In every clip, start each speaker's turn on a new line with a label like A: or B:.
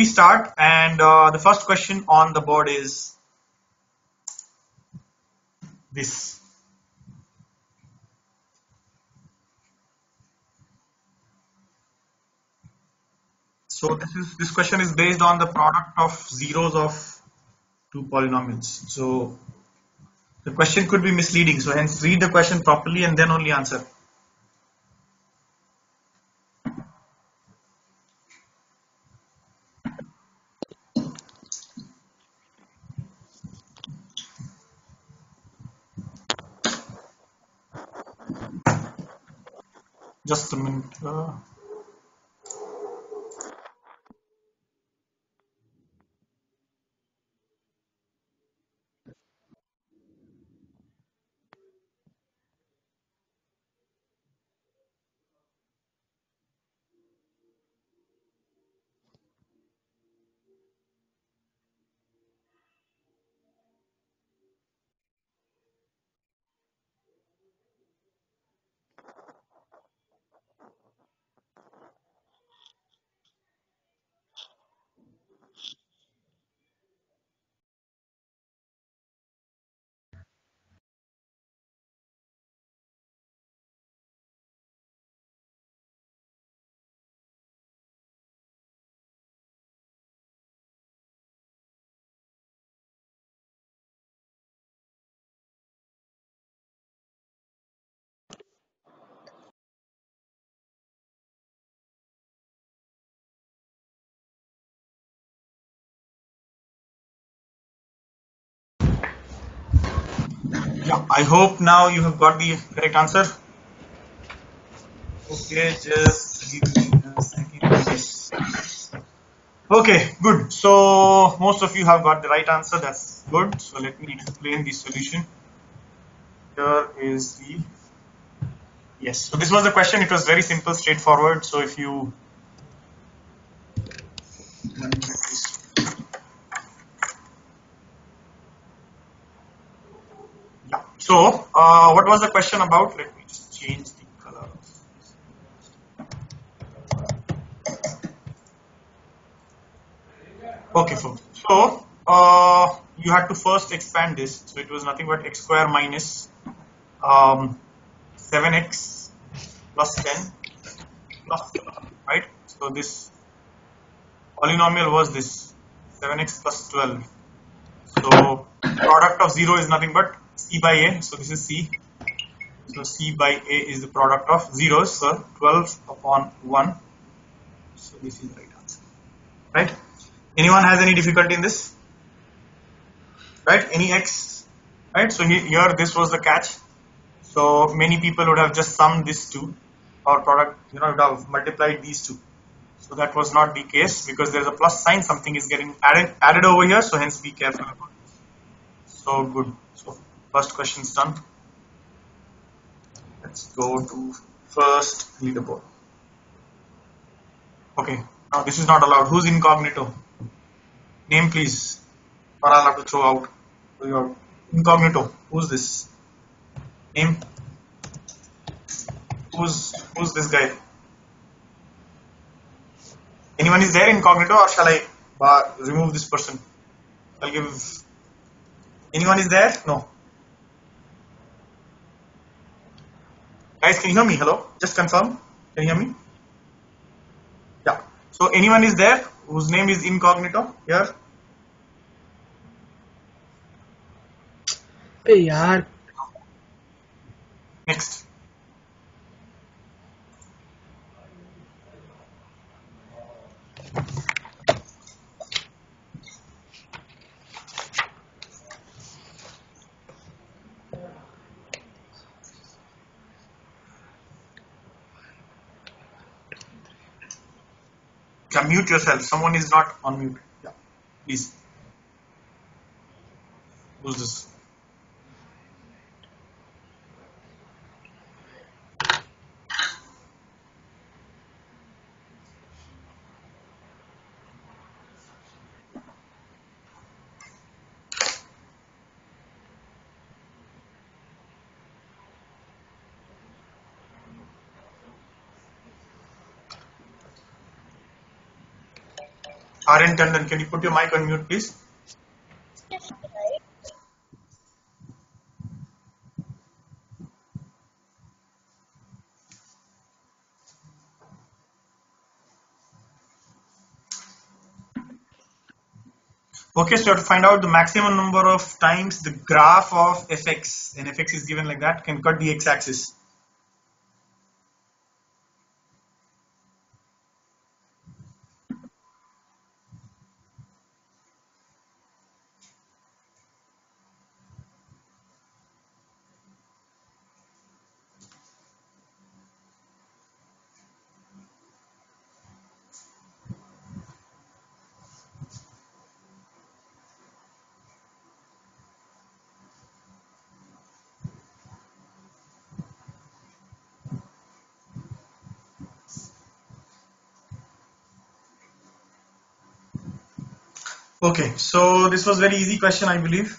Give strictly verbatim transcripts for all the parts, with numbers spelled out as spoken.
A: start, and uh, the first question on the board is this. So this is this question is based on the product of zeros of two polynomials. So the question could be misleading. So hence read the question properly and then only answer. Just a minute. Uh, yeah, I hope now you have got the correct answer. Okay, just give me a second. Yes. Okay, good. So most of you have got the right answer. That's good. So let me explain the solution. Here is the yes. So this was the question. It was very simple, straightforward. So if you yeah. So uh, what was the question about? Let me just change the color. Okay, so so uh, you had to first expand this. So it was nothing but x square minus um, seven x plus ten plus right. So this polynomial was this seven x plus twelve. So product of zero is nothing but c by a. So this is c. So c by a is the product of zeros. So twelve upon one. So this is the right answer. Right? Anyone has any difficulty in this? Right? Any x? Right? So here this was the catch. So many people would have just summed this two, or product, you know, would have multiplied these two. So that was not the case because there's a plus sign. Something is getting added added over here. So hence be careful about it. So good. So first question's done. Let's go to first leaderboard. Okay. Now this is not allowed. Who's incognito? Name please. Or I'll have to throw out. Your incognito. Who's this? Name. Who's who's this guy? Anyone is there incognito, or shall I uh, remove this person? I'll give. Anyone is there? No. Guys, can you hear me? Hello? Just confirm. Can you hear me? Yeah. So anyone is there whose name is incognito here?
B: Hey yaar.
A: Next. Yeah, mute yourself. Someone is not on mute. Yeah. Please. Who's this? Aryan Tandon, can you put your mic on mute, please? Okay, so you have to find out the maximum number of times the graph of fx, and fx is given like that, can cut the x-axis. Okay, so this was very easy question, I believe.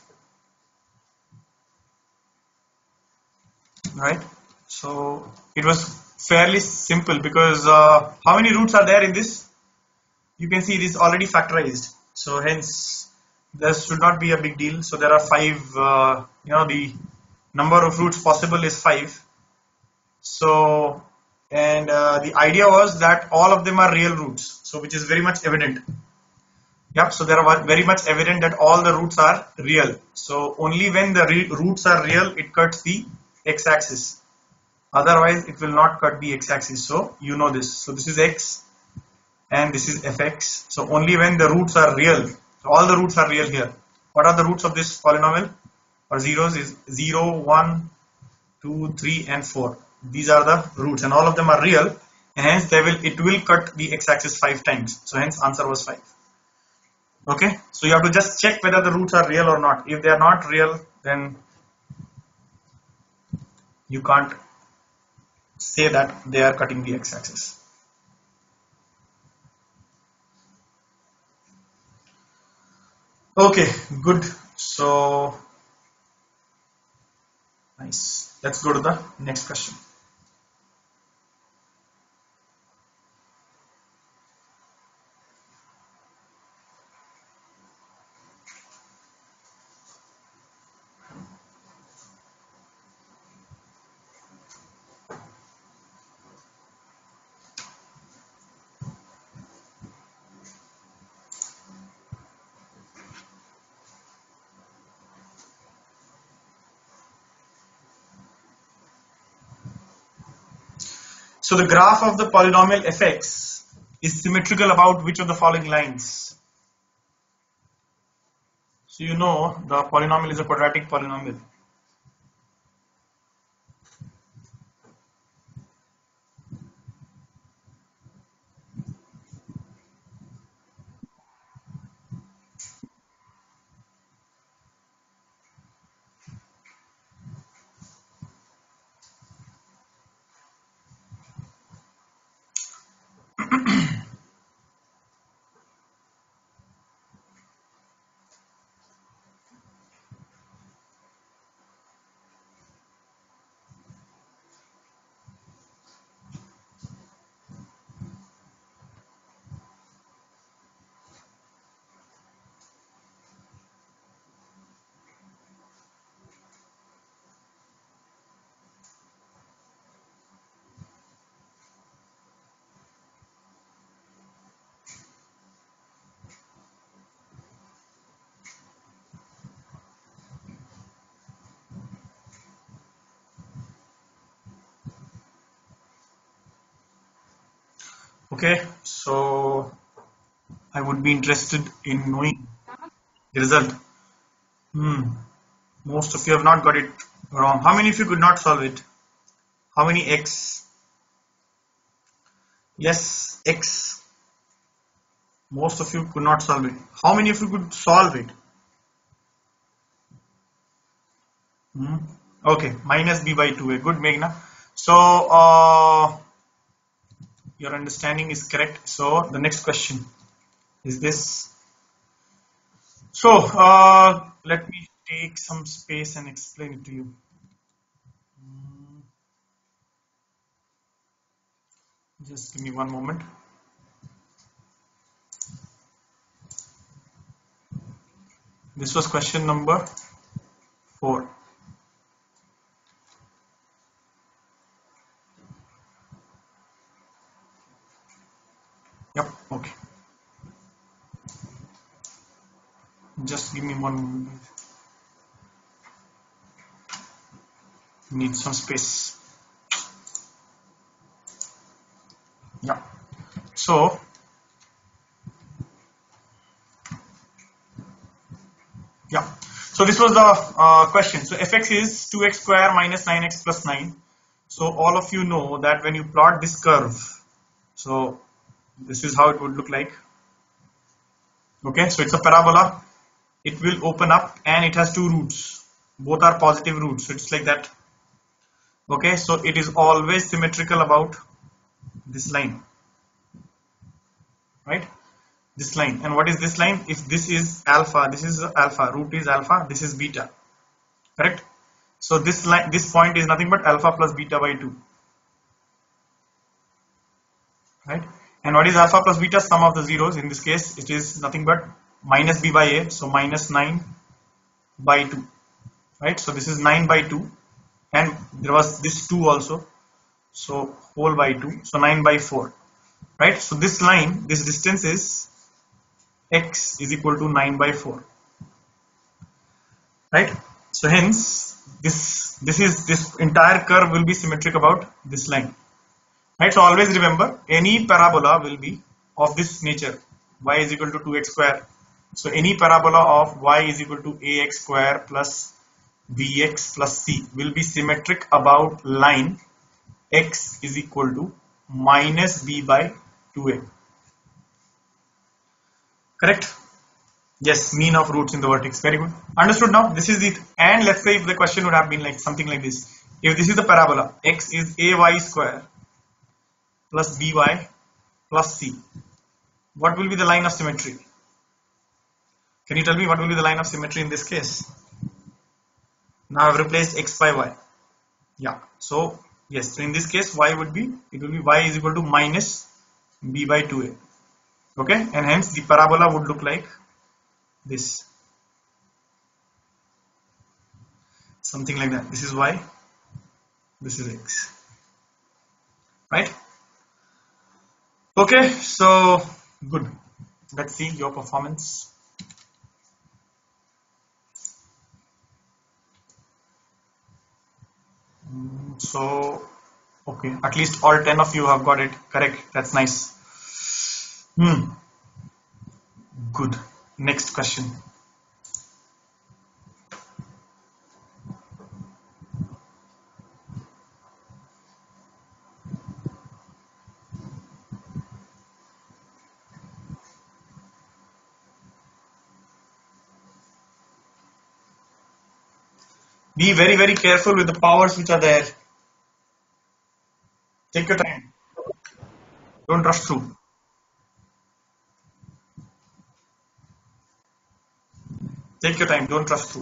A: Right? So it was fairly simple because uh, how many roots are there in this? You can see it is already factorized. So hence there should not be a big deal. So there are five, uh, you know, the number of roots possible is five. So, and uh, the idea was that all of them are real roots. So which is very much evident. Yep, so there are very much evident that all the roots are real. So only when the re roots are real, it cuts the x-axis. Otherwise, it will not cut the x-axis. So you know this. So this is x and this is fx. So only when the roots are real, so all the roots are real here. What are the roots of this polynomial or zeros is zero, one, two, three and four. These are the roots and all of them are real, and hence they will it will cut the x-axis five times. So hence answer was five. Okay, so you have to just check whether the roots are real or not. If they are not real, then you can't say that they are cutting the x-axis. Okay, good. So nice. Let's go to the next question. So the graph of the polynomial fx is symmetrical about which of the following lines? So you know the polynomial is a quadratic polynomial. Okay, so I would be interested in knowing the result. Hmm. Most of you have not got it wrong. How many of you could not solve it? How many x? Yes, x. Most of you could not solve it. How many of you could solve it? Hmm. Okay, minus b by two a. Good, Meghna. So uh, your understanding is correct. So the next question is this. So uh, let me take some space and explain it to you. Hmm. Just give me one moment. This was question number four. Yep, okay. Just give me one moment. Need some space. Yeah. So, yeah. So this was the uh, question. So fx is two x square minus nine x plus nine. So all of you know that when you plot this curve, so this is how it would look like. Okay, so it's a parabola. It will open up and it has two roots. Both are positive roots. So it's like that. Okay, so it is always symmetrical about this line, right? This line. And what is this line? If this is alpha, this is alpha, root is alpha, this is beta, correct? So this line, this point is nothing but alpha plus beta by two, right? And what is alpha plus beta? Sum of the zeros. In this case, it is nothing but minus b by a, so minus nine by two, right? So this is nine by two, and there was this two also, so whole by two, so nine by four, right? So this line, this distance is x is equal to nine by four, right? So hence this this is this entire curve will be symmetric about this line, right? So always remember, any parabola will be of this nature, y is equal to two x square. So any parabola of y is equal to ax square plus bx plus c will be symmetric about line x is equal to minus b by two a. Correct? Yes, mean of roots in the vertex. Very good. Understood now? This is it. And let's say if the question would have been like something like this. If this is the parabola, x is ay square plus by plus c. What will be the line of symmetry? Can you tell me what will be the line of symmetry in this case? Now I've replaced x by y. Yeah. So yes, so in this case y would be, it will be y is equal to minus b by two a. Okay, and hence the parabola would look like this. Something like that. This is y, this is x. Right? Okay, so good. Let's see your performance. So, okay, at least all ten of you have got it correct. That's nice. Hmm. Good. Next question. Be very, very careful with the powers which are there. Take your time. Don't rush through. Take your time. Don't rush through.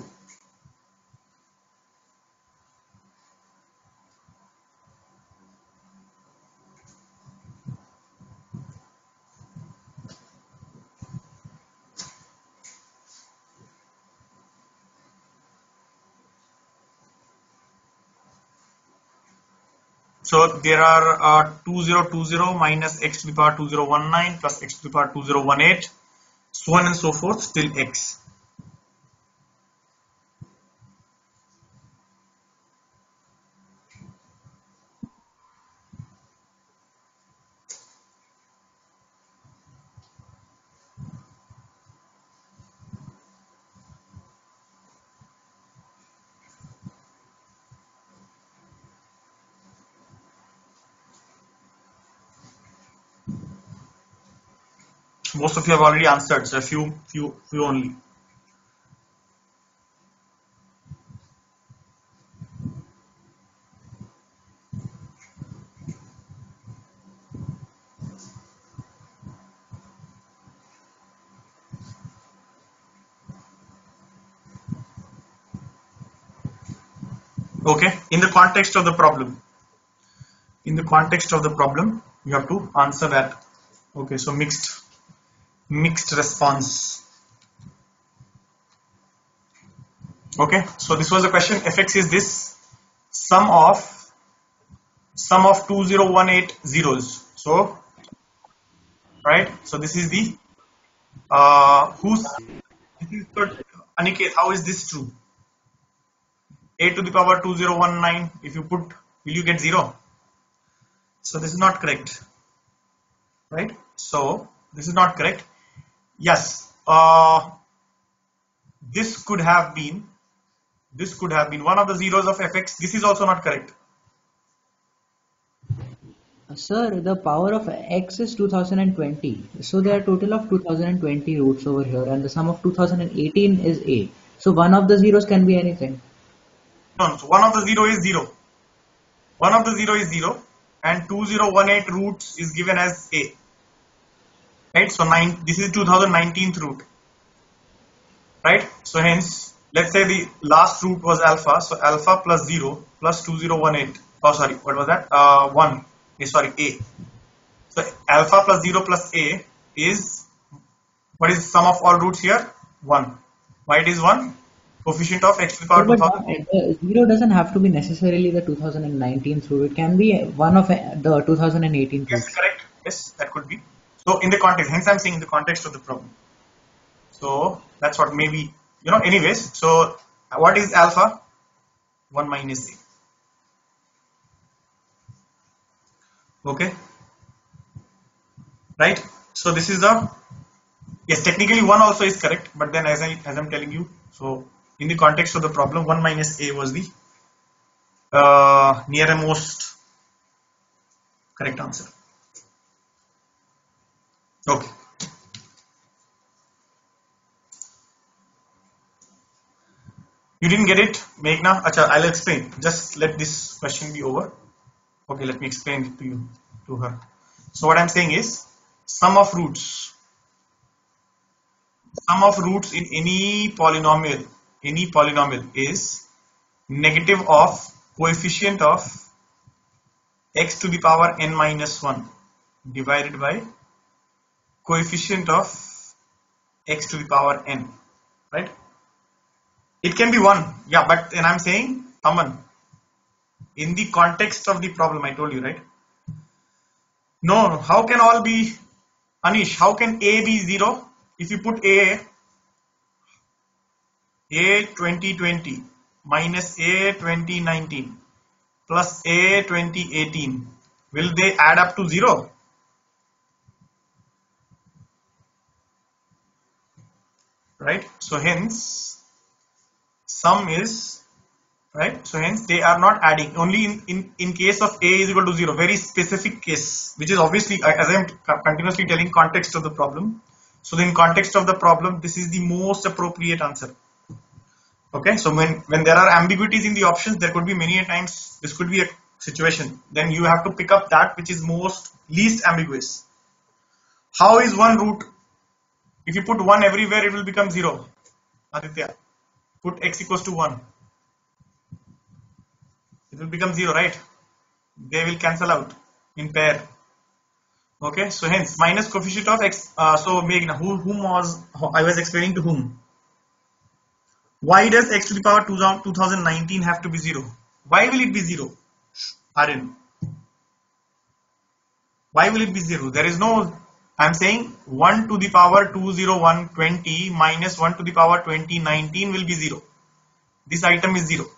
A: So there are uh, two thousand twenty minus x to the power two thousand nineteen plus x to the power two thousand eighteen, so on and so forth till x. Most of you have already answered, so a few, few, few only. Okay, in the context of the problem, in the context of the problem, you have to answer that. Okay, so mixed, mixed response. Okay, so this was the question. Fx is this sum of sum of two zero one eight zeros. So right, so this is the uh who's this is the, Aniket, how is this true? A to the power two zero one nine, if you put, will you get zero? So this is not correct, right? So this is not correct. Yes, uh this could have been this could have been one of the zeros of Fx. This is also not correct.
B: Sir, the power of x is two thousand twenty. So there are total of two thousand twenty roots over here, and the sum of two thousand eighteen is a. So one of the zeros can be anything.
A: No, no, so one of the zero is zero. One of the zero is zero, and two zero one eight roots is given as a. Right? So nine. This is two thousand nineteenth root. Right? So hence, let's say the last root was alpha. So alpha plus zero plus two zero one eight. Oh, sorry, what was that? Uh, one. Eh, sorry, a. So alpha plus zero plus a is, what is the sum of all roots here? one. Why it is one? Coefficient of x to the power
B: Sir, but
A: two thousand.
B: not, the zero doesn't have to be necessarily the two thousand nineteen root. It can be one of the two thousand eighteen
A: Yes,
B: roots.
A: correct. Yes, that could be. So in the context, hence I'm saying in the context of the problem. So that's what maybe, you know, anyways. So what is alpha? one minus a. Okay. Right. So this is the, yes, technically one also is correct, but then as I as I'm telling you, so in the context of the problem, one minus a was the uh, nearest correct answer. Okay. You didn't get it, Meghna? Acha, I'll explain. Just let this question be over. Okay, let me explain it to you, to her. So what I'm saying is, sum of roots. Sum of roots in any polynomial, any polynomial is negative of coefficient of x to the power n minus one divided by coefficient of x to the power n, right? It can be one, yeah, but then I'm saying, Aman, in the context of the problem, I told you, right? No, how can all be, Anish, how can a be zero? If you put a, a twenty twenty minus a twenty nineteen plus a twenty eighteen, will they add up to zero? Right? So hence, sum is, right? So hence they are not adding, only in, in, in case of a is equal to zero, very specific case, which is obviously, as I am continuously telling, context of the problem. So in context of the problem, this is the most appropriate answer. Okay, so when, when there are ambiguities in the options, there could be many a times, this could be a situation, then you have to pick up that which is most least ambiguous. How is one root? If you put one everywhere, it will become zero. Aditya, put x equals to one. It will become zero, right? They will cancel out in pair. Okay, so hence minus coefficient of x. Uh, so Meghna, who, whom was I was explaining to whom? Why does x to the power two thousand nineteen have to be zero? Why will it be zero? Aryan, why will it be zero? There is no, I'm saying one to the power two zero one twenty minus one to the power twenty nineteen will be zero. This item is zero.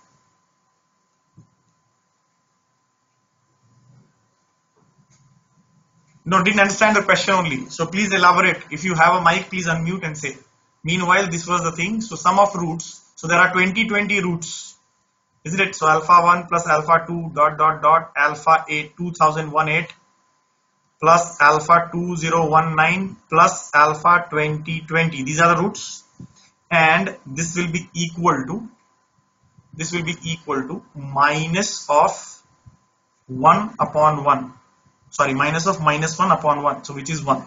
A: No, didn't understand the question only. So please elaborate. If you have a mic, please unmute and say. Meanwhile, this was the thing. So sum of roots. So there are twenty, twenty roots. Isn't it? So alpha one plus alpha two dot dot dot alpha eight two thousand eighteen plus alpha two zero one nine plus alpha twenty twenty. These are the roots. And this will be equal to, this will be equal to minus of one upon one. Sorry, minus of minus one upon one, so which is one.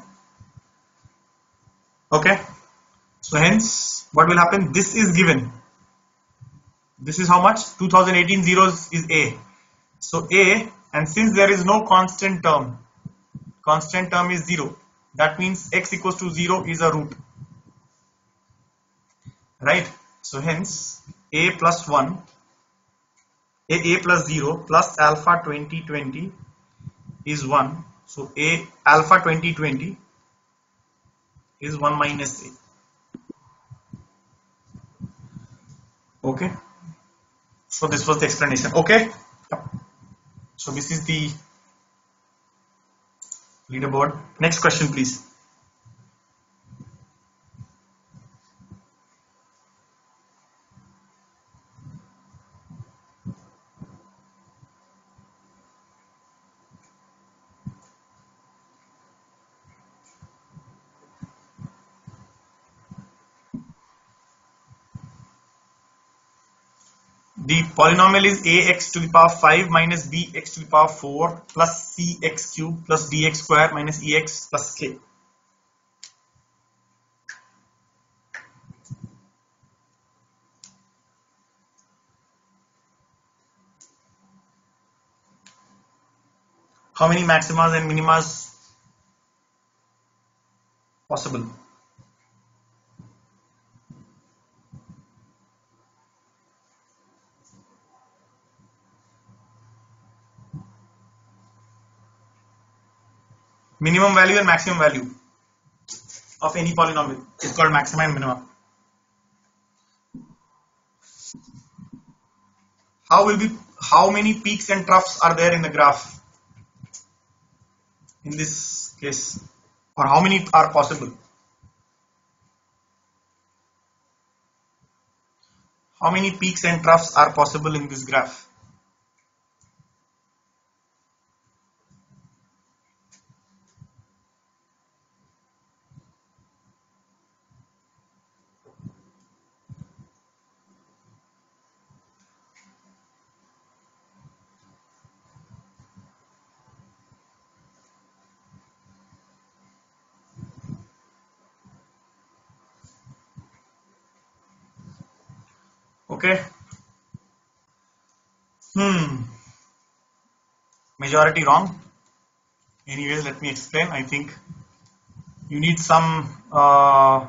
A: Okay, so hence what will happen, this is given, this is how much, two thousand eighteen zeros is a, so a, and since there is no constant term, constant term is zero, that means x equals to zero is a root, right? So hence a plus one, a, a plus zero plus alpha twenty twenty is one. So a alpha twenty twenty is one minus a. Okay. So this was the explanation. Okay. So this is the leaderboard. Next question, please. The polynomial is ax to the power five minus bx to the power four plus cx cube plus dx square minus ex plus k. How many maximas and minimas possible? Minimum value and maximum value of any polynomial is called maxima and minima. How will be how many peaks and troughs are there in the graph in this case, or how many are possible? How many peaks and troughs are possible in this graph? Okay. Hmm. Majority wrong. Anyways, let me explain. I think you need some uh,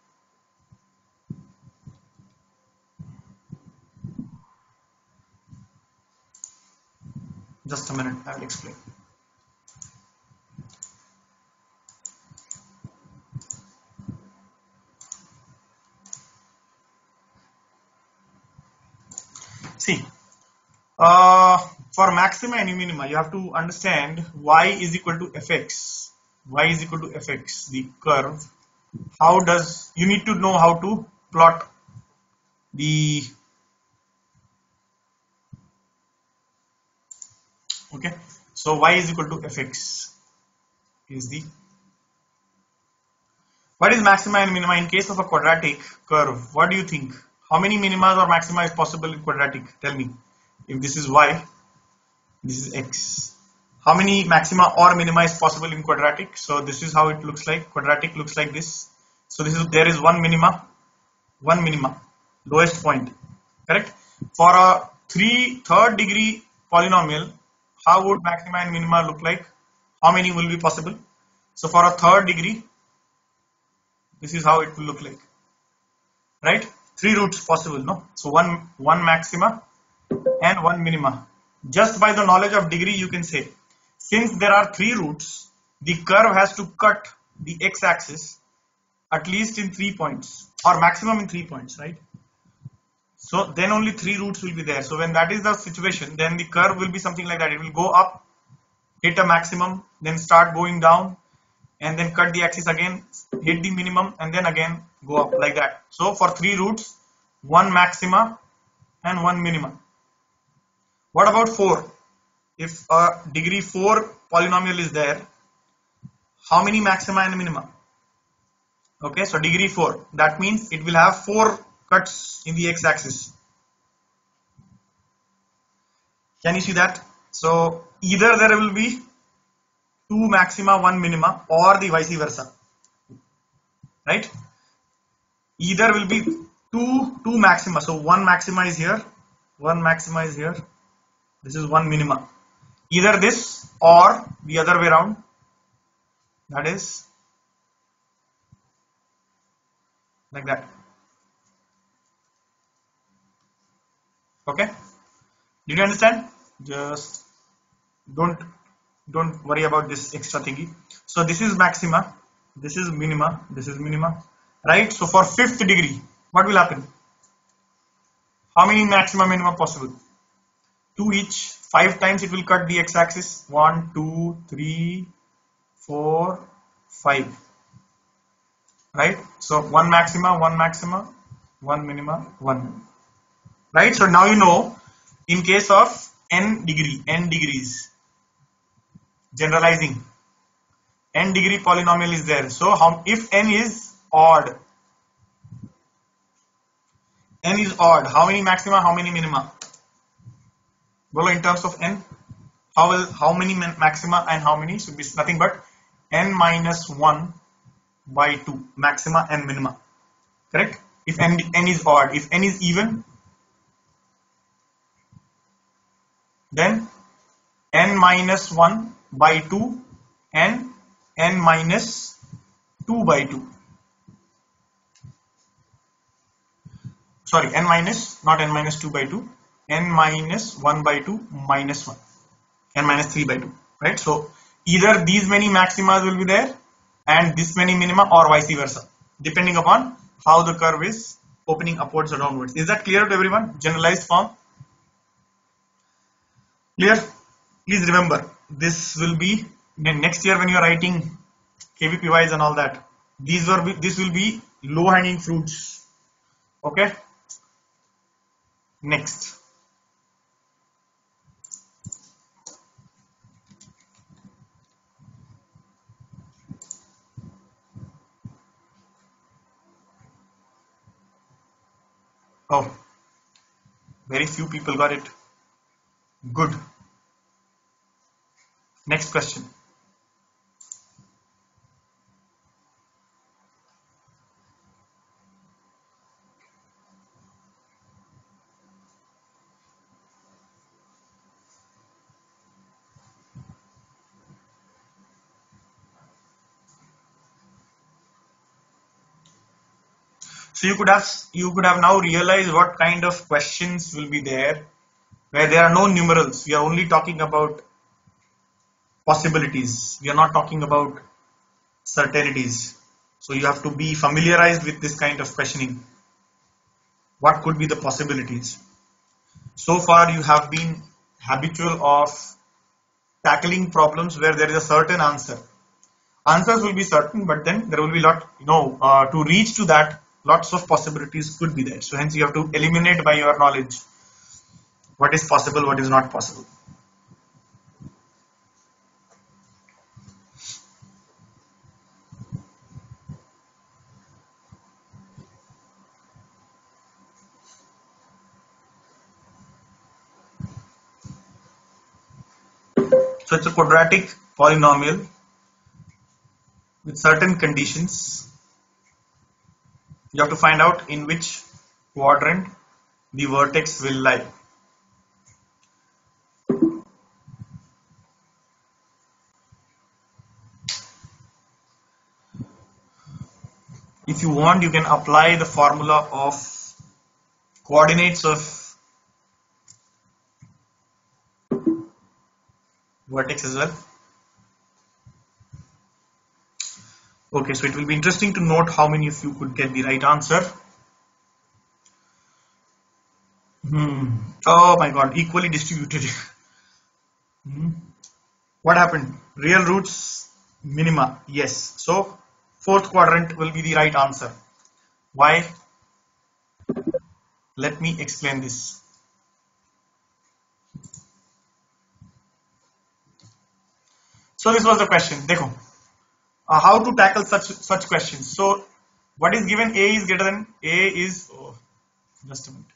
A: just a minute, I will explain. See, uh, for maxima and minima, you have to understand y is equal to fx. Y is equal to fx, the curve. How does, you need to know how to plot the, okay. So y is equal to fx is the, what is maxima and minima in case of a quadratic curve? What do you think? How many minimas or maxima is possible in quadratic? Tell me. If this is y, this is x. How many maxima or minima is possible in quadratic? So this is how it looks like. Quadratic looks like this. So this is, there is one minima, one minima, lowest point, correct? For a three third degree polynomial, how would maxima and minima look like? How many will be possible? So for a third degree, this is how it will look like, right? Three roots possible, no? So one one maxima and one minima. Just by the knowledge of degree, you can say, since there are three roots, the curve has to cut the x-axis at least in three points, or maximum in three points, right? So then only three roots will be there. So when that is the situation, then the curve will be something like that. It will go up, hit a maximum, then start going down, and then cut the axis again, hit the minimum, and then again go up like that. So for three roots, one maxima and one minima. What about four? If a degree four polynomial is there, how many maxima and minima? Okay, so degree four, that means it will have four cuts in the x-axis. Can you see that? So either there will be two maxima, one minima, or the vice versa, right? Either will be two two maxima. So one maxima is here, one maxima is here, this is one minima. Either this or the other way around, that is like that. Okay, did you understand? Just don't don't worry about this extra thingy. So this is maxima, this is minima, this is minima, right? So for fifth degree, what will happen? How many maxima minima possible? Two each. Five times it will cut the x-axis. One, two, three, four, five. Right? So one maxima, one maxima, one minima, one minima. Right? So now you know, in case of n degree, n degrees, generalizing, n degree polynomial is there. So how, if n is odd, n is odd, how many maxima, how many minima? Well, in terms of n, how will how many maxima and how many should be nothing but n minus one by two, maxima and minima. Correct? If n, n is odd, if n is even, then n minus one by two and n minus two by two. Sorry, n minus, not n minus two by two, n minus one by two minus one, n minus three by two, right? So either these many maximas will be there and this many minima, or vice versa, depending upon how the curve is opening upwards or downwards. Is that clear to everyone? Generalized form? Clear? Please remember, this will be next year when you are writing K V P Ys and all that. These were this will be low hanging fruits. Okay. Next. Oh, very few people got it. Good. Next question. So you could have you could have now realized what kind of questions will be there, where there are no numerals. We are only talking about possibilities. We are not talking about certainties. So you have to be familiarized with this kind of questioning. What could be the possibilities? So far you have been habitual of tackling problems where there is a certain answer. Answers will be certain, but then there will be lot, you know, uh, to reach to that, lots of possibilities could be there. So hence you have to eliminate by your knowledge what is possible, what is not possible. So it's a quadratic polynomial with certain conditions. You have to find out in which quadrant the vertex will lie. If you want, you can apply the formula of coordinates of vertex as well. Okay, so it will be interesting to note how many of you could get the right answer. Hmm. Oh my god, equally distributed. Hmm. What happened? Real roots, minima. Yes. So fourth quadrant will be the right answer. Why? Let me explain this. So this was the question. Dekho. Uh, how to tackle such such questions. So what is given? A is greater than A is. Oh, just a minute.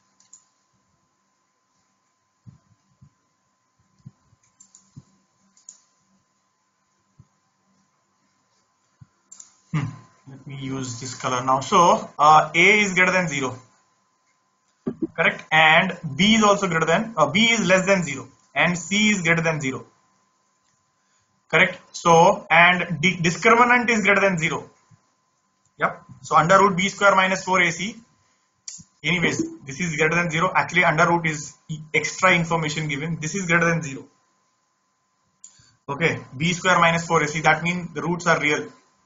A: Hmm. Let me use this color now. So uh, A is greater than zero, correct? And B is also greater than. Uh, B is less than zero, and C is greater than zero, correct? So and D discriminant is greater than zero. Yep. So under root B square minus four A C. Anyways, this is greater than zero. Actually, under root is extra information given. This is greater than zero. Okay, b square minus four a c. That means the roots are real.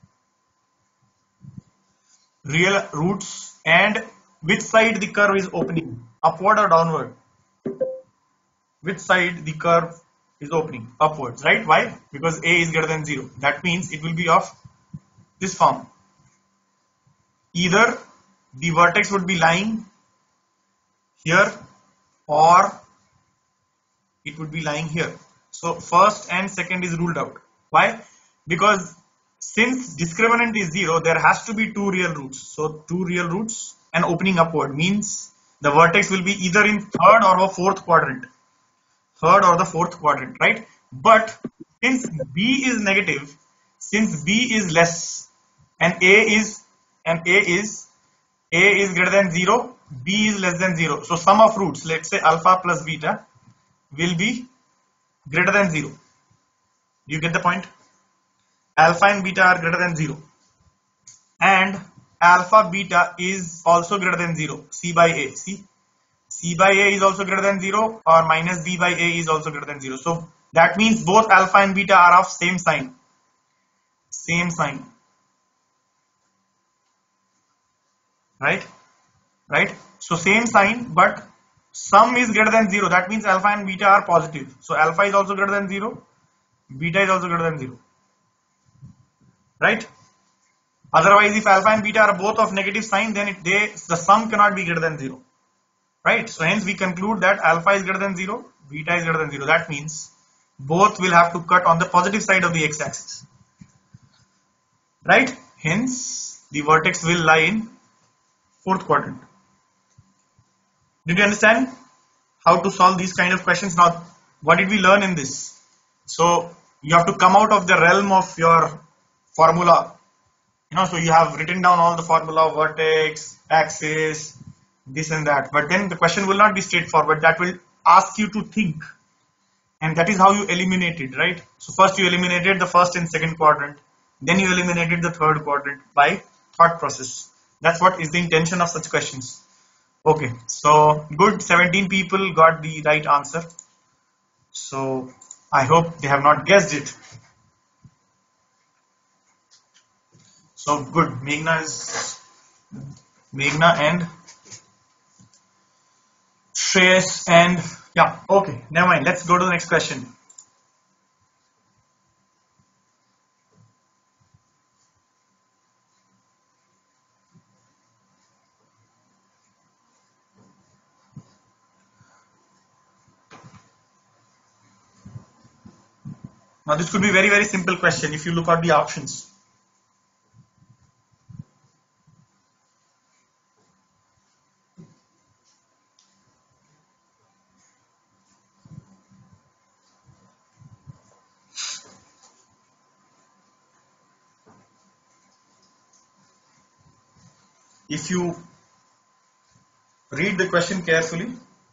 A: Real roots. And which side the curve is opening? Upward or downward? Which side the curve is opening? Upwards, right? Why? Because a is greater than zero. That means it will be of this form. Either the vertex would be lying here or it would be lying here. So first and second is ruled out. Why? Because since discriminant is zero, there has to be two real roots. So two real roots and opening upward means the vertex will be either in third or a fourth quadrant. Third or the fourth quadrant, right? But since b is negative, since b is less and a is and a is a is greater than zero, b is less than zero. So sum of roots, let's say alpha plus beta, will be greater than zero. Do you get the point? Alpha and beta are greater than zero. And alpha beta is also greater than zero. C by a. See? C by a is also greater than zero, or minus b by a is also greater than zero. So that means both alpha and beta are of same sign. Same sign. Right? Right? So same sign, but sum is greater than zero. That means alpha and beta are positive. So alpha is also greater than zero. Beta is also greater than zero. Right? Otherwise, if alpha and beta are both of negative sign, then it, they, the sum cannot be greater than zero. Right? So hence we conclude that alpha is greater than zero, beta is greater than zero. That means both will have to cut on the positive side of the x-axis. Right? Hence the vertex will lie in fourth quadrant. Did you understand how to solve these kind of questions? Now, what did we learn in this? So you have to come out of the realm of your formula. You know, so you have written down all the formula, vertex, axis, this and that. But then the question will not be straightforward. That will ask you to think. And that is how you eliminate it, right? So first you eliminated the first and second quadrant. Then you eliminated the third quadrant by thought process. That's what is the intention of such questions. Okay, so good, seventeen people got the right answer. So I hope they have not guessed it. So good, Meghna is Meghna and Shreyas and yeah, okay, never mind. Let's go to the next question. Now this could be very, very simple question if you look at the options. If you read the question carefully,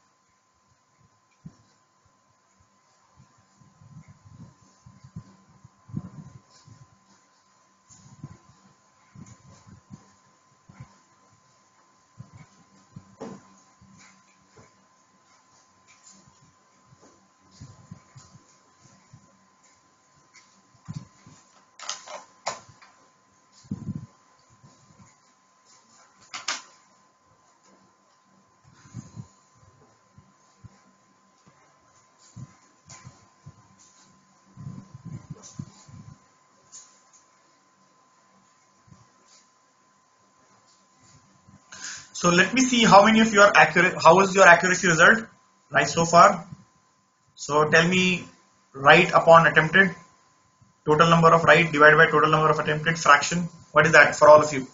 A: so let me see how many of you are accurate. How is your accuracy result right so far? So tell me right upon attempted, total number of right divided by total number of attempted fraction. What is that for all of you?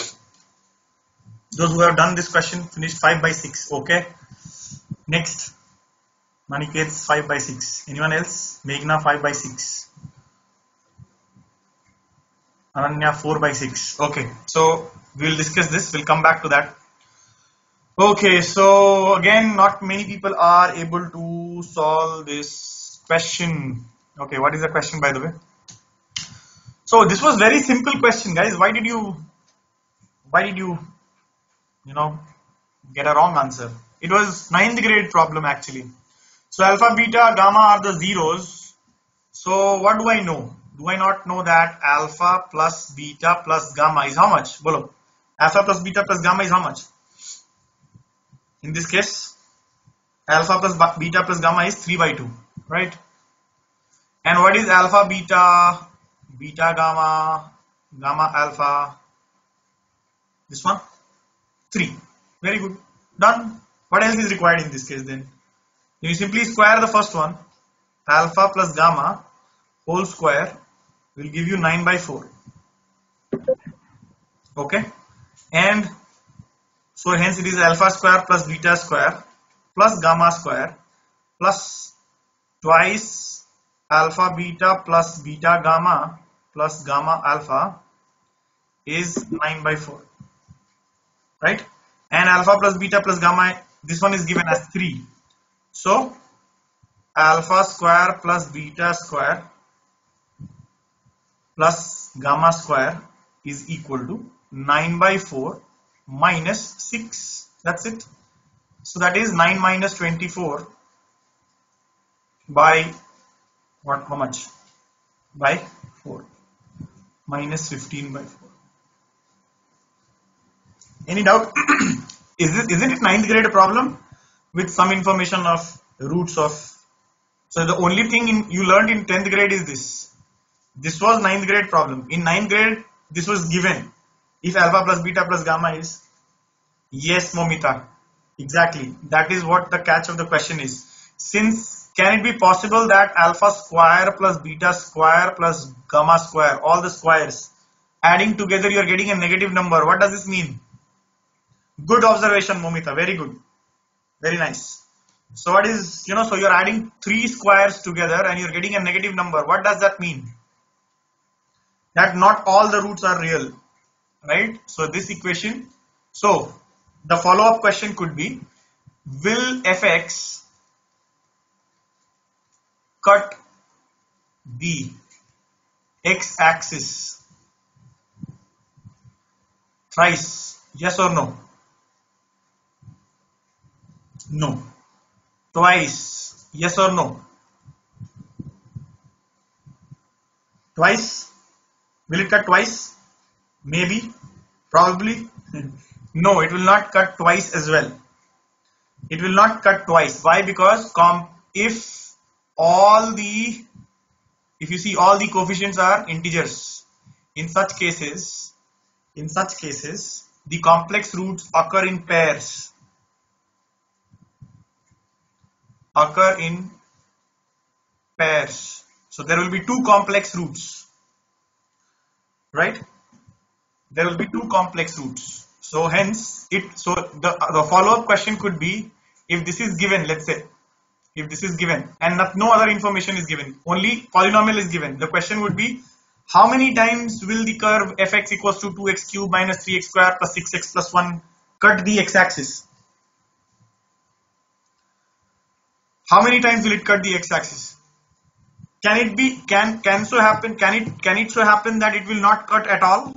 A: Those who have done this question finished five by six. Okay. Next, Maniket's five by six. Anyone else? Meghna five by six. Ananya four by six. Okay. So we will discuss this. We'll come back to that. Okay, so again, not many people are able to solve this question. Okay, what is the question, by the way? So this was very simple question, guys. Why did you, why did you, you know, Get a wrong answer. It was ninth grade problem actually. So alpha, beta, gamma are the zeros. So what do I know? Do I not know that alpha plus beta plus gamma is how much? Bolo. Alpha plus beta plus gamma is how much? In this case, alpha plus beta plus gamma is three by two, right? And what is alpha, beta, beta, gamma, gamma, alpha? This one? three. Very good. Done. What else is required in this case then? You simply square the first one. Alpha plus gamma whole square will give you nine by four. Okay. And so hence it is alpha square plus beta square plus gamma square plus twice alpha beta plus beta gamma plus gamma alpha is nine by four. Right? And alpha plus beta plus gamma, this one is given as three. So alpha square plus beta square plus gamma square is equal to nine by four minus six. That's it. So that is nine minus twenty-four by what? How much? By four. Minus fifteen by four. Any doubt? Is this, isn't it ninth grade problem with some information of roots of? So the only thing in, you learned in tenth grade is this. This was ninth grade problem. In ninth grade, this was given. If alpha plus beta plus gamma is, yes, Momita, exactly. That is what the catch of the question is. Since can it be possible that alpha square plus beta square plus gamma square, all the squares, adding together you are getting a negative number? What does this mean? Good observation, Momita. Very good. Very nice. So what is, you know, so you're adding three squares together and you're getting a negative number. What does that mean? That not all the roots are real, right? So this equation, so the follow-up question could be, will fx cut the x-axis thrice? Yes or no? No. Twice? Yes or no? Twice? Will it cut twice? Maybe? Probably? No, it will not cut twice as well. It will not cut twice. Why? Because if all the, if you see all the coefficients are integers, in such cases, in such cases, the complex roots occur in pairs. Occur in pairs. So there will be two complex roots, right? There will be two complex roots. So hence it, so the, the follow-up question could be, if this is given, let's say, if this is given and not, no other information is given, only polynomial is given, the question would be, how many times will the curve fx equals to two x cubed minus three x squared plus six x plus one cut the x-axis? How many times will it cut the x-axis? Can it be, can, can so happen, can it, can it so happen that it will not cut at all?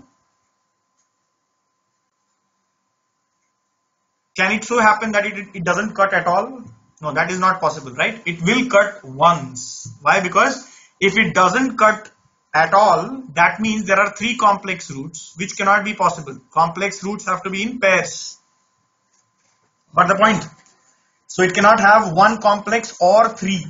A: Can it so happen that it, it doesn't cut at all? No, that is not possible, right? It will cut once. Why? Because if it doesn't cut at all, that means there are three complex roots, which cannot be possible. Complex roots have to be in pairs. But the point, so it cannot have one complex or three,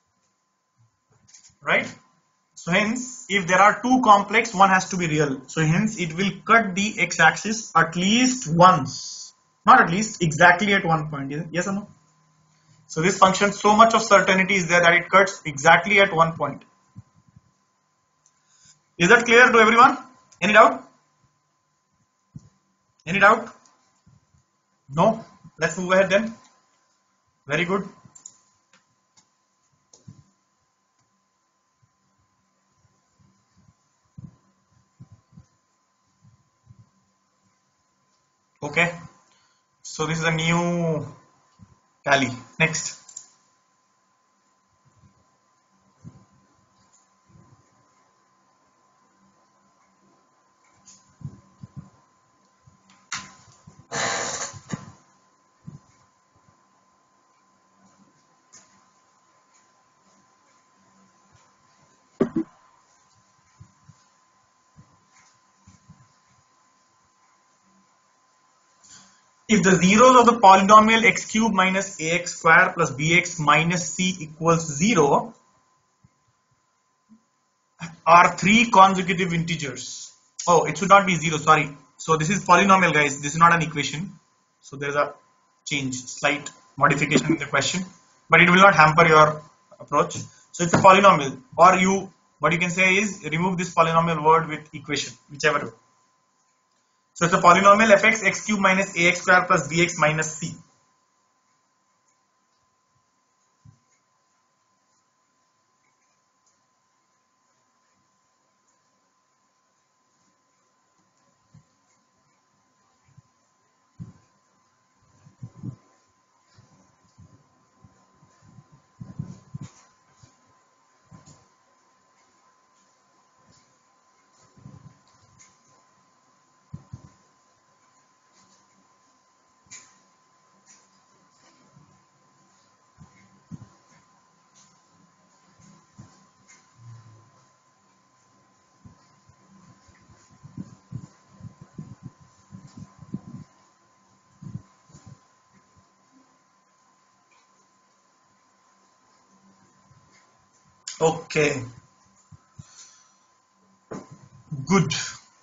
A: right? So hence, if there are two complex, one has to be real. So hence, it will cut the x-axis at least once. Not at least, exactly at one point. Yes or no? So this function, so much of certainty is there that it cuts exactly at one point. Is that clear to everyone? Any doubt? Any doubt? No? Let's move ahead then. Very good. Okay. So this is a new tally. Next. if the zeros of the polynomial x cube minus ax square plus bx minus c equals zero are three consecutive integers. Oh, it should not be zero, sorry. So this is polynomial, guys. This is not an equation. So there is a change, slight modification in the question, but it will not hamper your approach. So it's a polynomial, or you, what you can say is remove this polynomial word with equation, whichever. So it's a polynomial fx x cube minus ax square plus bx minus c. Okay, good.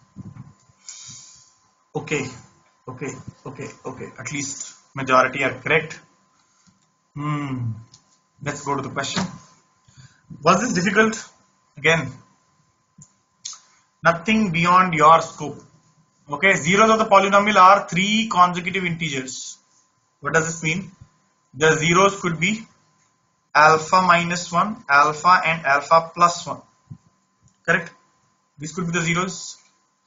A: Okay, okay, okay, okay. At least majority are correct. Hmm. Let's go to the question. Was this difficult? Again, nothing beyond your scope. Okay, zeros of the polynomial are three consecutive integers. What does this mean? The zeros could be alpha minus one, alpha and alpha plus one. Correct? These could be the zeros.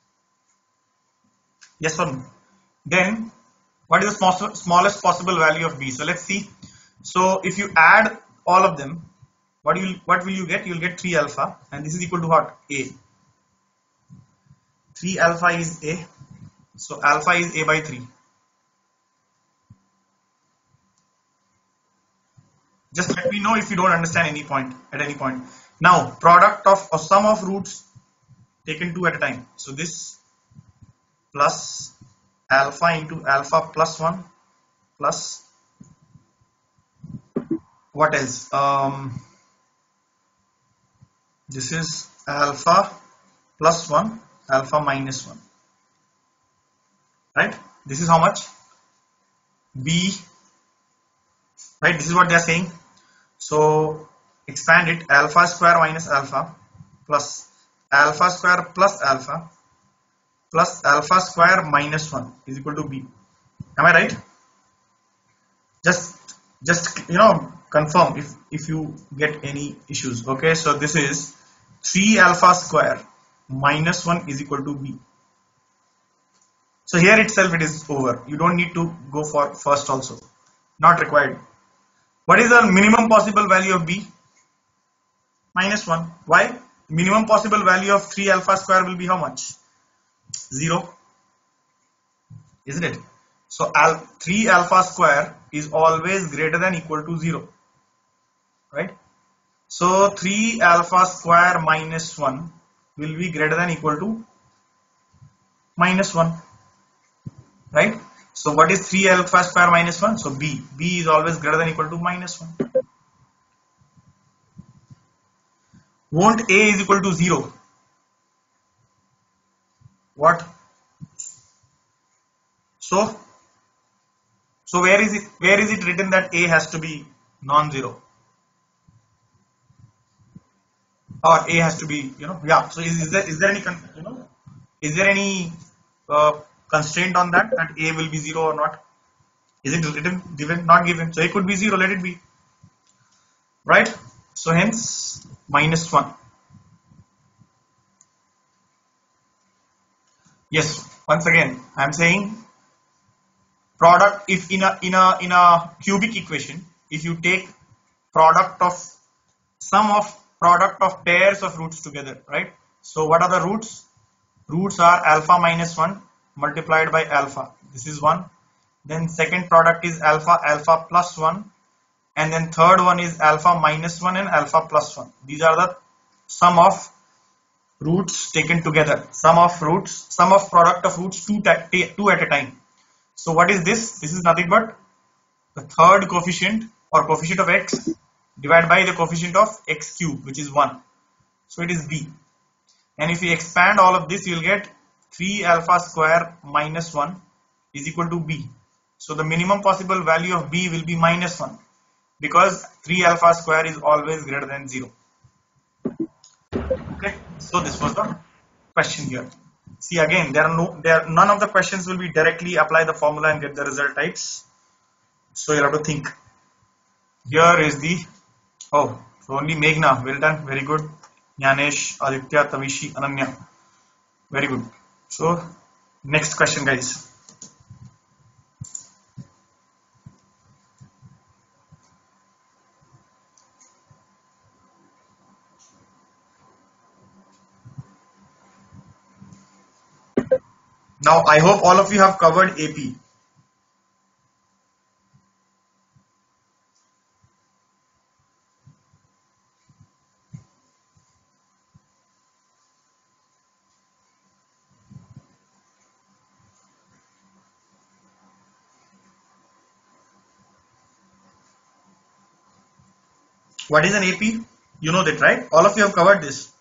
A: Yes or no? Then, what is the smallest possible value of b? So let's see. So if you add all of them, what you what will you get? You will get three alpha, and this is equal to what? A. three alpha is A. So alpha is A by three. Just let me know if you don't understand any point at any point. Now, product of or sum of roots taken two at a time. So this plus alpha into alpha plus one plus what else? Um, this is alpha plus one, alpha minus one. Right? This is how much? B. Right? This is what they are saying. So expand it, alpha square minus alpha plus alpha square plus alpha plus alpha square minus one is equal to b. Am I right? Just just you know confirm if if you get any issues. Okay, so this is three alpha square minus one is equal to b. So here itself it is over. You don't need to go for first also. Not required. What is the minimum possible value of b? Minus one. Why? Minimum possible value of three alpha square will be how much? zero. Isn't it? So al three alpha square is always greater than equal to zero. Right? So three alpha square minus one will be greater than equal to minus one. Right? So what is three alpha square minus one? So b. b is always greater than equal to minus one. Won't a is equal to zero? What? So, so where is it? Where is it written that a has to be non-zero? Or a has to be, you know, yeah. So is, is there is there any you know is there any uh, constraint on that that a will be zero or not? Is it written, given, not given? So it could be zero, let it be. Right? So hence minus one. Yes, once again I am saying product, if in a in a in a cubic equation, if you take product of sum of product of pairs of roots together, right? So what are the roots? Roots are alpha minus one multiplied by alpha. This is one. Then second product is alpha alpha plus one, and then third one is alpha minus one and alpha plus one. These are the sum of roots taken together. Sum of roots, sum of product of roots two, two at a time. So what is this? This is nothing but the third coefficient or coefficient of x divided by the coefficient of x cube, which is one. So it is b. And if we expand all of this, you will get three alpha square minus one is equal to b. So the minimum possible value of b will be minus one, because three alpha square is always greater than zero. Okay, so this was the question here. See, again, there are no there none of the questions will be directly apply the formula and get the result types. So you have to think. Here is the oh so only Meghna, well done, very good. Jnanesh, Aditya, Tavishi, Ananya, very good. So next question, guys. Now I hope all of you have covered A P. What is an A P? You know that, right? All of you have covered this.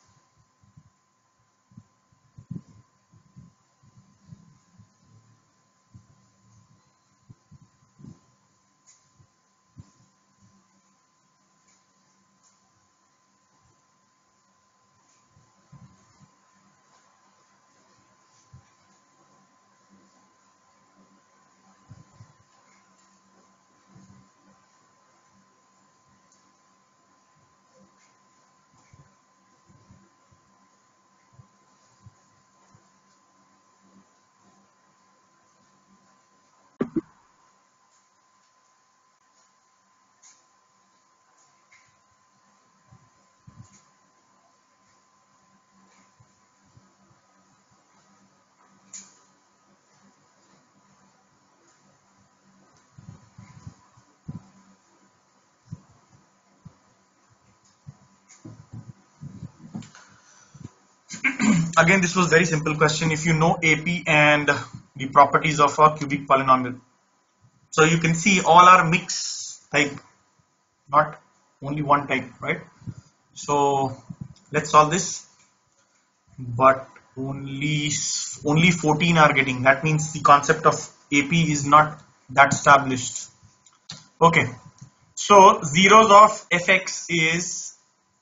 A: Again, this was very simple question. If you know A P and the properties of a cubic polynomial, so you can see all are mixed type, not only one type, right? So let's solve this. But only only fourteen are getting. That means the concept of A P is not that established. Okay, so zeros of fx is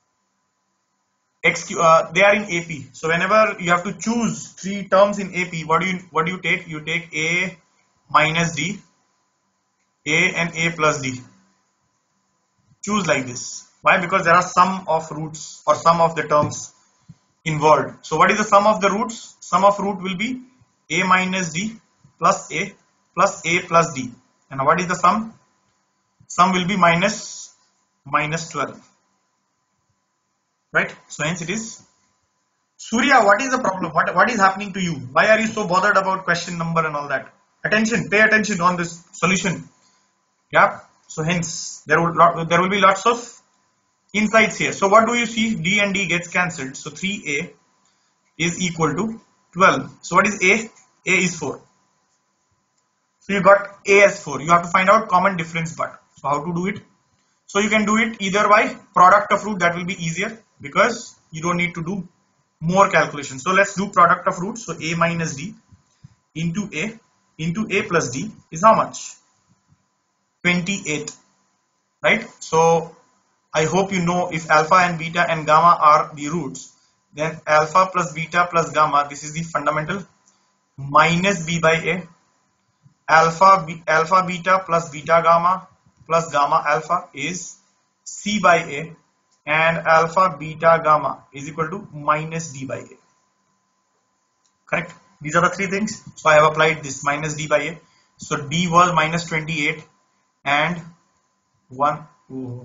A: x, uh, they are in A P. So whenever you have to choose three terms in A P, what do you what do you take? You take a minus d, a and a plus d. Choose like this. Why? Because there are sum of roots or sum of the terms involved. So what is the sum of the roots? Sum of root will be a minus d plus a plus a plus d. And what is the sum? Sum will be minus minus twelve. Right? So hence it is. Surya, what is the problem? What, what is happening to you? Why are you so bothered about question number and all that? Attention, pay attention on this solution. Yeah. So hence there will lot, there will be lots of insights here. So what do you see? D and D gets cancelled. So three a is equal to twelve. So what is a? A is four. So you got a as four. You have to find out common difference but. So how to do it? So you can do it either by product of root, that will be easier because you don't need to do more calculations. So let's do product of roots. So a minus d into a into a plus d is how much? twenty-eight. Right? So I hope you know if alpha and beta and gamma are the roots, then alpha plus beta plus gamma, this is the fundamental, minus b by a, alpha b, alpha beta plus beta gamma plus gamma alpha is c by a, and alpha beta gamma is equal to minus d by a. Correct? These are the three things. So I have applied this minus d by a. So d was minus twenty-eight and one oh,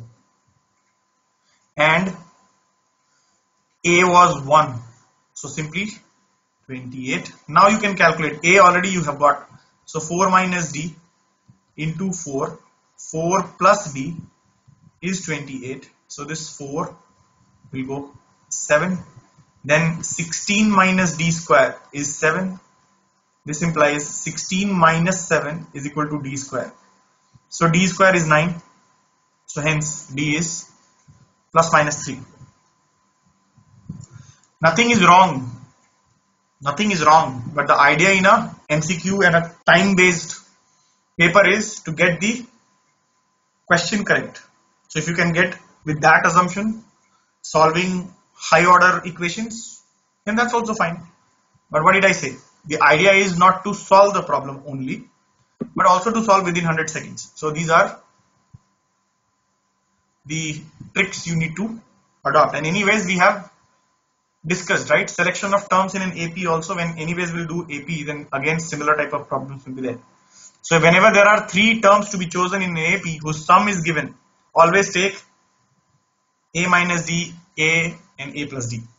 A: and a was one. So simply twenty-eight. Now you can calculate. A already you have got. So four minus d into four. four plus d is twenty-eight. So this four will go seven. Then sixteen minus d square is seven. This implies sixteen minus seven is equal to d square. So d square is nine. So hence d is plus minus three. Nothing is wrong. Nothing is wrong. But the idea in a M C Q and a time-based paper is to get the question correct. So if you can get with that assumption solving high order equations, then that's also fine. But what did I say? The idea is not to solve the problem only, but also to solve within one hundred seconds. So these are the tricks you need to adopt. And anyways, we have discussed, right, selection of terms in an A P also. When anyways we'll do A P, then again similar type of problems will be there. So whenever there are three terms to be chosen in an A P whose sum is given, always take A minus D, A and A plus D.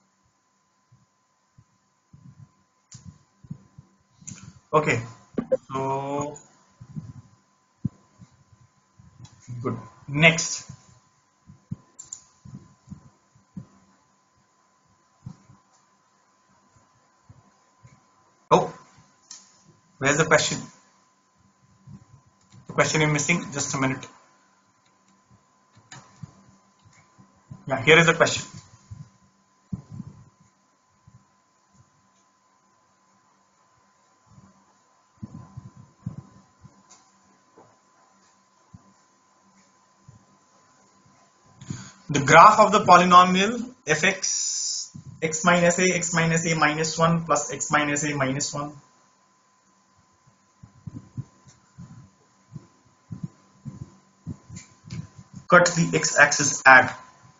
A: Okay, so good. Next. Oh, where's the question? The question is missing. Just a minute. Yeah, here is the question. The graph of the polynomial fx, x minus a, x minus a minus one plus x minus a minus one. Cut the x-axis add.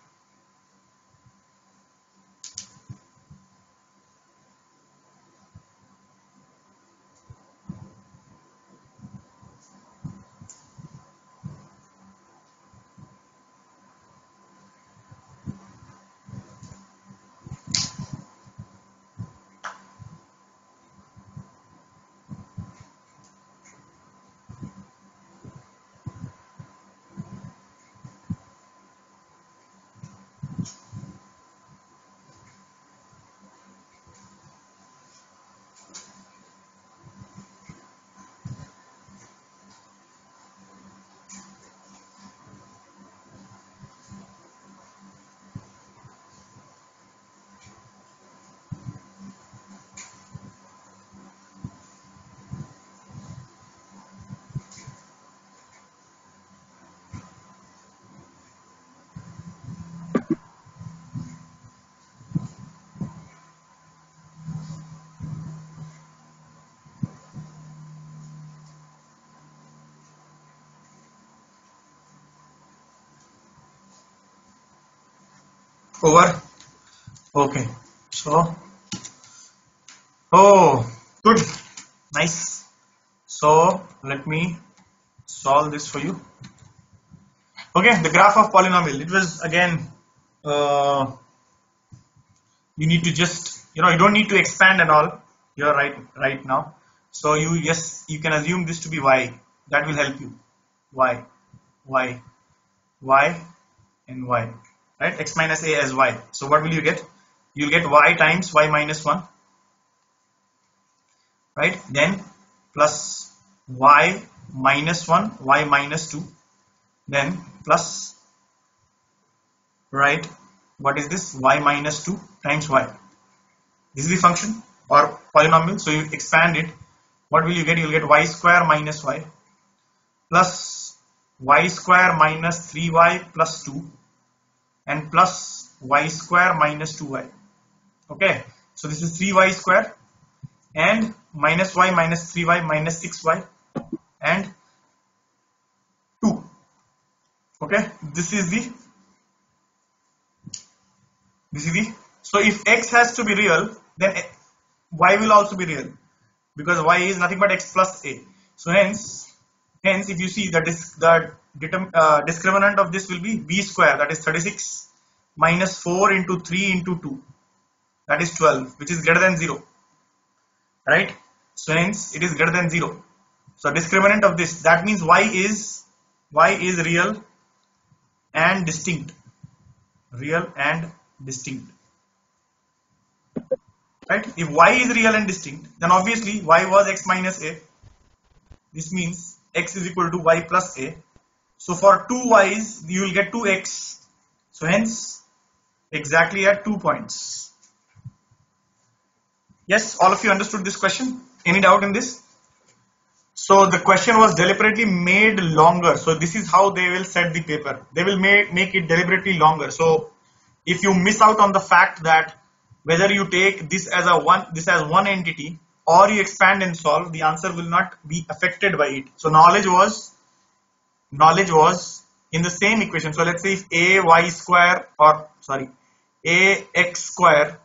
A: Over. Okay. So, oh, good. Nice. So, let me solve this for you. Okay, the graph of polynomial. It was again, uh, you need to just, you know, you don't need to expand and all. You're right, right now. So you, yes, you can assume this to be y. That will help you. Y, y, y, and y. Right? X minus a as y. So what will you get? You'll get y times y minus one. Right? Then plus y minus one, y minus two. Then plus, right, what is this? Y minus two times y. This is the function or polynomial. So you expand it. What will you get? You'll get y square minus y plus y square minus three y plus two and plus y square minus two y. Okay, so this is three y square and minus y minus three y minus six y and two. Okay, this is the this is the so if x has to be real, then y will also be real, because y is nothing but x plus a. So hence hence if you see that is the uh, discriminant of this will be b square, that is thirty-six, minus four into three into two, that is twelve, which is greater than zero, right? So hence it is greater than zero. So discriminant of this, that means y is y is real and distinct, real and distinct. right? If y is real and distinct, then obviously y was x minus a. This means x is equal to y plus a. So for two y's, you will get two x. So hence, exactly at two points. Yes, all of you understood this question? Any doubt in this? So the question was deliberately made longer. So this is how they will set the paper. They will make, make it deliberately longer. So if you miss out on the fact that whether you take this as a one, this as one entity, or you expand and solve, the answer will not be affected by it. So knowledge was knowledge was in the same equation. So let's say if a y square or sorry a x square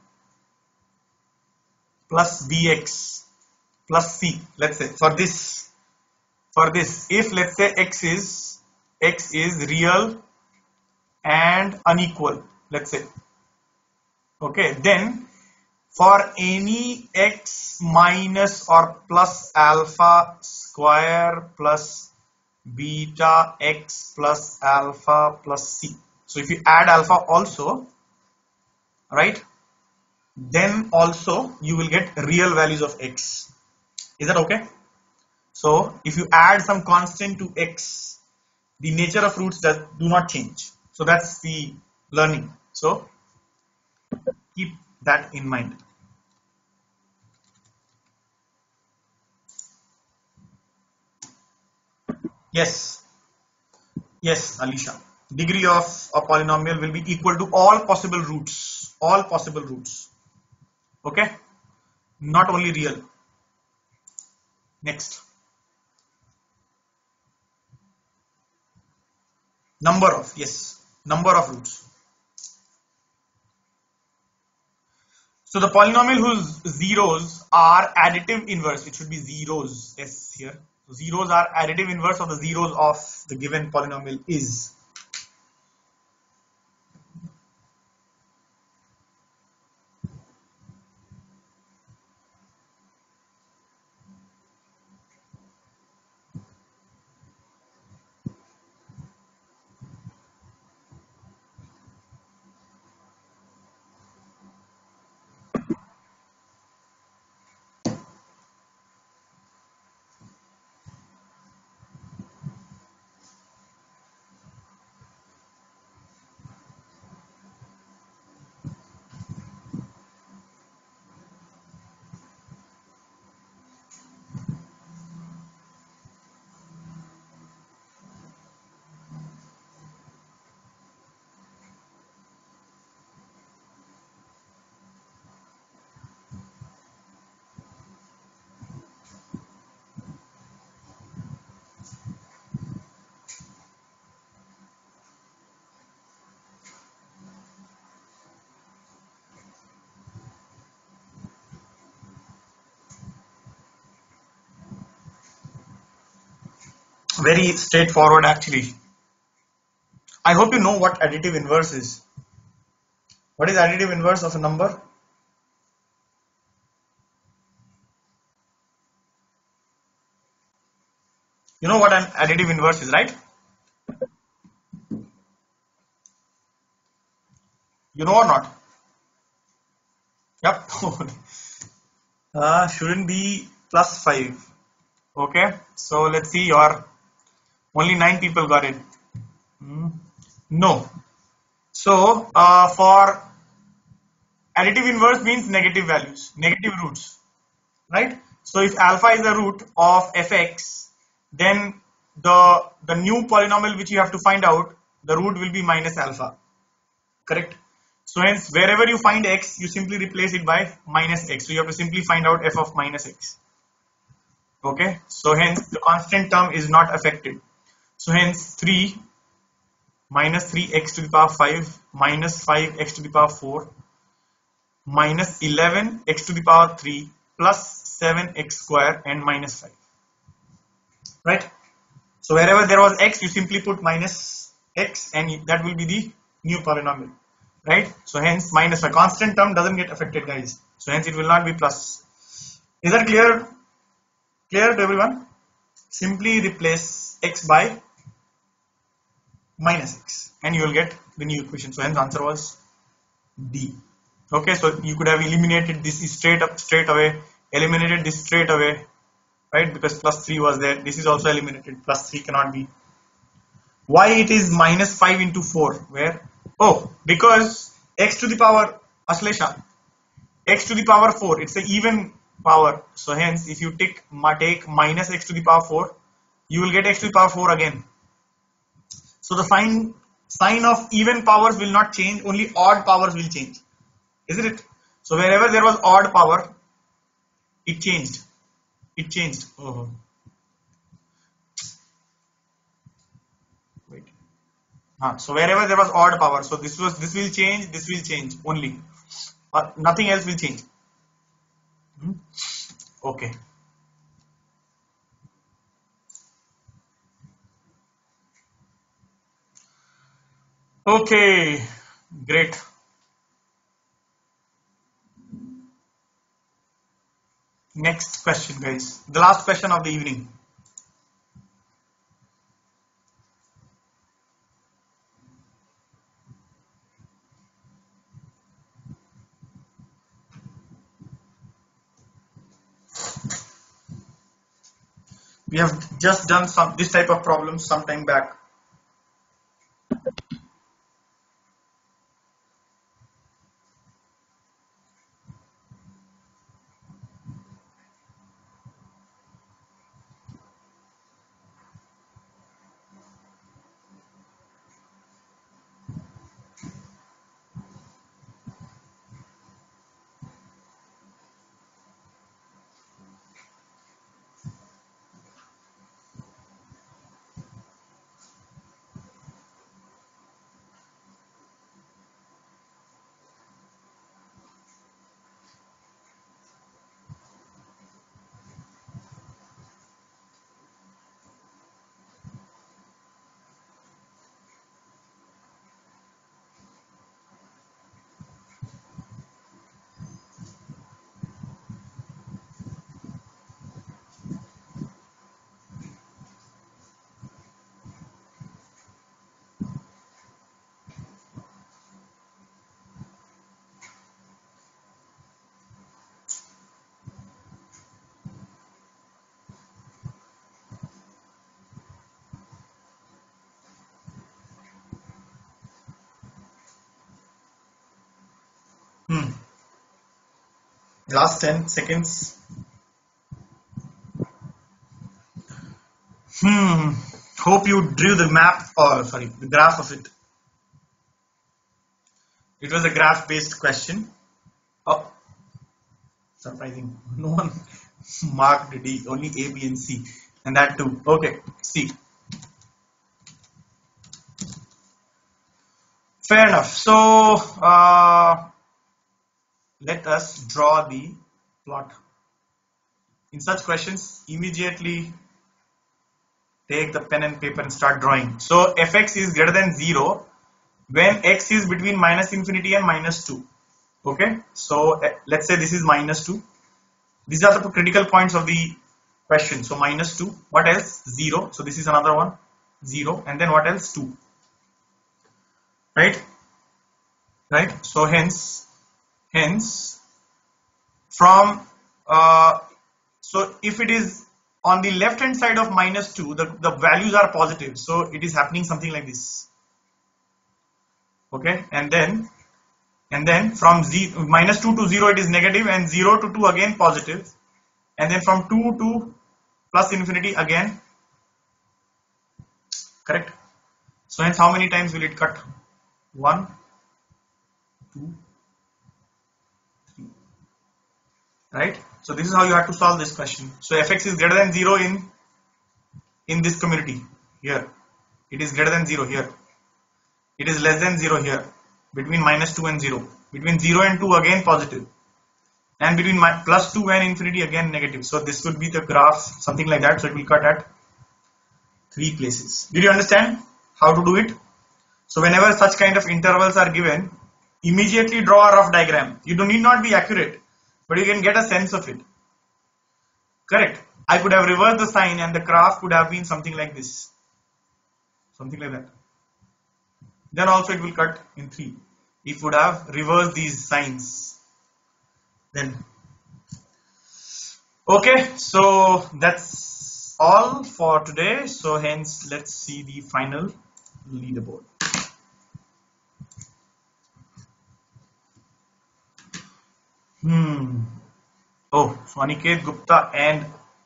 A: plus bx plus c, let's say for this for this if let's say x is x is real and unequal, let's say, okay, then for any x minus or plus alpha square plus beta x plus alpha plus c. So if you add alpha also, right, then also you will get real values of x. Is that okay? So if you add some constant to x, the nature of roots does do not change. So that's the learning. So keep that in mind. Yes, yes, Alisha. Degree of a polynomial will be equal to all possible roots. All possible roots. Okay? Not only real. Next. Number of, yes, number of roots. So the polynomial whose zeros are additive inverse, it should be zeros, yes, here. So zeros are additive inverse of the zeros of the given polynomial is. Very straightforward actually. I hope you know what additive inverse is. What is additive inverse of a number? You know what an additive inverse is, right? You know or not? Yep. uh, shouldn't be plus five. Okay. So let's see, your only nine people got it. Hmm. No. So uh, for additive inverse means negative values, negative roots, right? So if alpha is the root of fx, then the the new polynomial which you have to find out, the root will be minus alpha, correct? So hence wherever you find x, you simply replace it by minus x. So you have to simply find out f of minus x. Okay, so hence the constant term is not affected. So hence three minus three x to the power five minus five x to the power four minus eleven x to the power three plus seven x square and minus five, right? So wherever there was x, you simply put minus x and that will be the new polynomial, right? So hence minus five, constant term doesn't get affected, guys. So hence it will not be plus. Is that clear? Clear to everyone? Simply replace x by minus x and you will get the new equation. So hence answer was D. Okay, so you could have eliminated this straight up straight away, eliminated this straight away, right? Because plus three was there. This is also eliminated. Plus three cannot be. Why it is minus five into four? Where? Oh, because x to the power Aslesha, x to the power four. It's an even power. So hence, if you take take minus x to the power four, you will get x to the power four again. So the sign sign of even powers will not change. Only odd powers will change. Isn't it? So wherever there was odd power, it changed. It changed. Oh. Wait. Ah, so wherever there was odd power, so this was this will change. This will change only. Or nothing else will change. Hmm? Okay. Okay. Great. Next question, guys. The last question of the evening. We have just done some this type of problems some time back. Hmm. Last ten seconds. Hmm. Hope you drew the map or sorry, the graph of it. It was a graph based question. Oh, surprising. No one marked D, only A, B, and C. And that too. Okay, C. Fair enough. So, uh, let us draw the plot. In such questions, immediately take the pen and paper and start drawing. So, fx is greater than zero when x is between minus infinity and minus two. Okay, so let's say this is minus two. These are the critical points of the question. So, minus two. What else? zero. So, this is another one. zero. And then what else? two. Right? Right? So, hence, hence, from, uh, so if it is on the left hand side of minus two, the, the values are positive. So, it is happening something like this. Okay, and then, and then from z, minus two to zero, it is negative, and zero to two again positive. And then from two to plus infinity again, correct? So, hence, how many times will it cut? one, two, three, right? So, this is how you have to solve this question. So, fx is greater than zero in, in this community here. It is greater than zero here. It is less than zero here. Between minus two and zero. Between zero and two again positive. And between my, plus two and infinity again negative. So, this would be the graph, something like that. So, it will cut at three places. Did you understand how to do it? So, whenever such kind of intervals are given, immediately draw a rough diagram. You do need not be accurate, but you can get a sense of it. Correct. I could have reversed the sign and the graph could have been something like this. Something like that. Then also it will cut in three. if would have reversed these signs. Then okay, so that's all for today. So hence, let's see the final leaderboard. Hmm. Oh, Swaniket Gupta and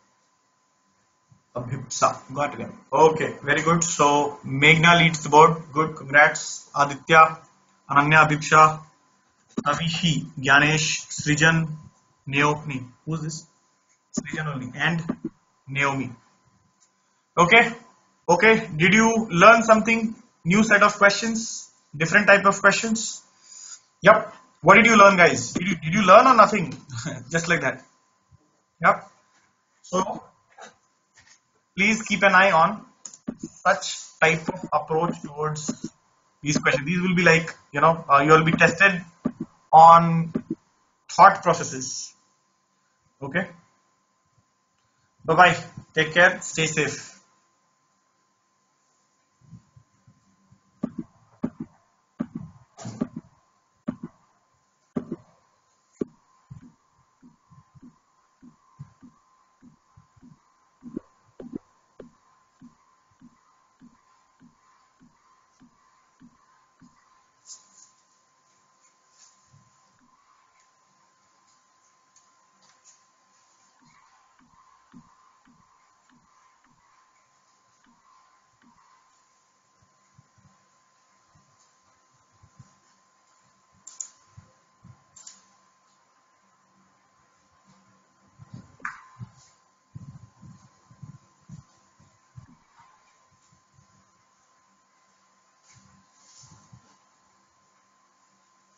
A: Abhipsa. Got them. Okay, very good. So Meghna leads the board. Good. Congrats. Aditya, Ananya, Abhipsa, Avishi, Gyanesh, Srijan, Naomi. Who's this? Srijan only. And Naomi. Okay. Okay. Did you learn something? New set of questions? Different type of questions? Yep. What did you learn, guys? Did you, did you learn or nothing? Just like that. Yep. So please keep an eye on such type of approach towards these questions. These will be like, you know, uh, you will be tested on thought processes. Okay. Bye bye. Take care. Stay safe.